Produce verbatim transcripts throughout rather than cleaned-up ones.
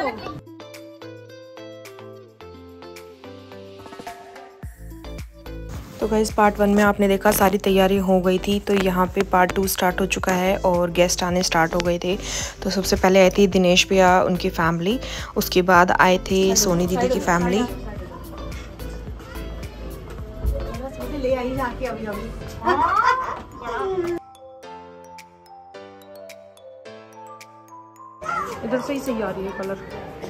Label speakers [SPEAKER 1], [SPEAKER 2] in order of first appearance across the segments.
[SPEAKER 1] तो guys part one में आपने देखा सारी तैयारी हो गई थी, तो यहाँ पे पार्ट टू स्टार्ट हो चुका है और गेस्ट आने स्टार्ट हो गए थे। तो सबसे पहले आई थी दिनेश भैया उनकी फैमिली, उसके बाद आए थे सोनी दीदी की फैमिली। इधर से ही सही आ रही है कलर।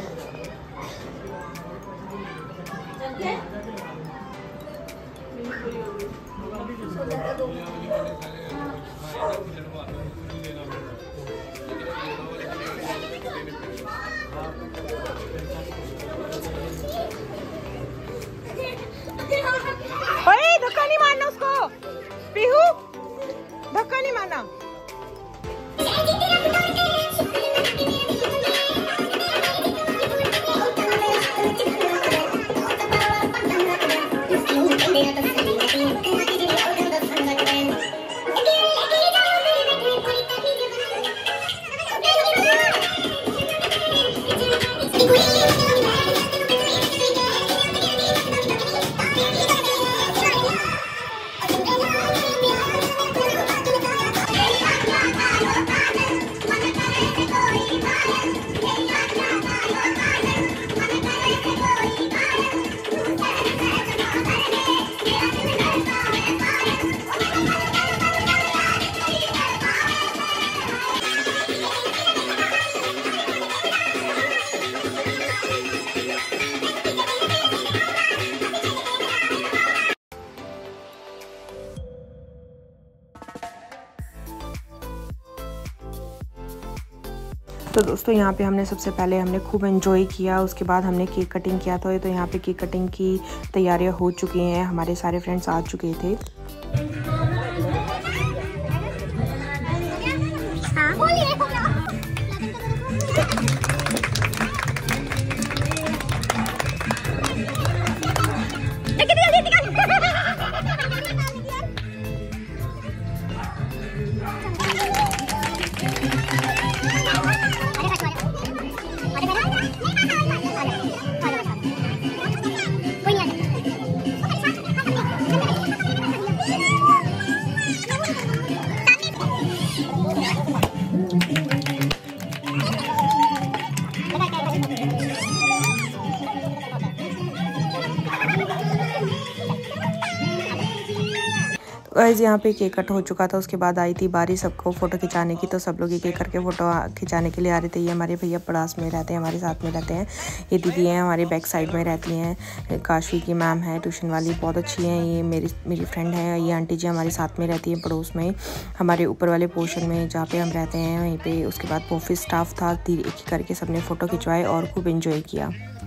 [SPEAKER 1] ओए धक्का नहीं मारना उसको, पीहू धक्का नहीं मारना। तो दोस्तों यहाँ पे हमने सबसे पहले हमने खूब एंजॉय किया, उसके बाद हमने केक कटिंग किया था। तो यहाँ पे केक कटिंग की तैयारियाँ हो चुकी हैं, हमारे सारे फ्रेंड्स आ चुके थे। गाइस यहाँ पे केक कट हो चुका था, उसके बाद आई थी बारी सबको फ़ोटो खिंचाने की। तो सब लोग एक एक करके फ़ोटो खिंचाने के लिए आ रहे थे। ये हमारे भैया पड़ास में रहते हैं, हमारे साथ में रहते हैं। ये दीदी हैं हमारे बैक साइड में रहती हैं, काशी की मैम है ट्यूशन वाली, बहुत अच्छी हैं। ये मेरी मेरी फ्रेंड है। ये आंटी जी हमारे साथ में रहती हैं पड़ोस में, हमारे ऊपर वाले पोर्शन में जहाँ पे हम रहते हैं वहीं पे। उसके बाद ऑफिस स्टाफ था, एक एक करके सबने फ़ोटो खिंचवाए और खूब इंजॉय किया।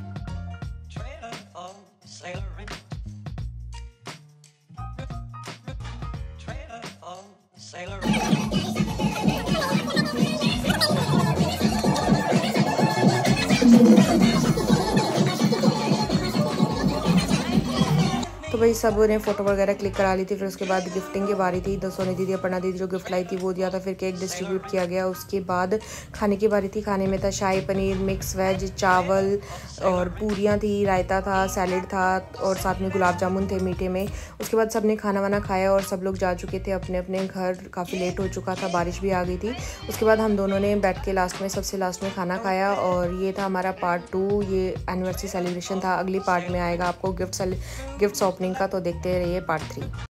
[SPEAKER 1] तो भाई सब ने फ़ोटो वगैरह क्लिक करा ली थी। फिर उसके बाद गिफ्टिंग की बारी थी। तो सोनी दीदी अपना दीदी जो गिफ्ट लाई थी वो दिया था। फिर केक डिस्ट्रीब्यूट किया गया। उसके बाद खाने की बारी थी। खाने में था शाही पनीर, मिक्स वेज, चावल और पूरियाँ थी, रायता था, सैलेड था और साथ में गुलाब जामुन थे मीठे में। उसके बाद सब ने खाना वाना खाया और सब लोग जा चुके थे अपने अपने घर। काफ़ी लेट हो चुका था, बारिश भी आ गई थी। उसके बाद हम दोनों ने बैठ के लास्ट में सबसे लास्ट में खाना खाया। और ये था हमारा पार्ट टू। ये एनिवर्सरी सेलिब्रेशन था। अगली पार्ट में आएगा आपको गिफ्ट गिफ्ट्स ओपनिंग का, तो देखते रहिए पार्ट थ्री।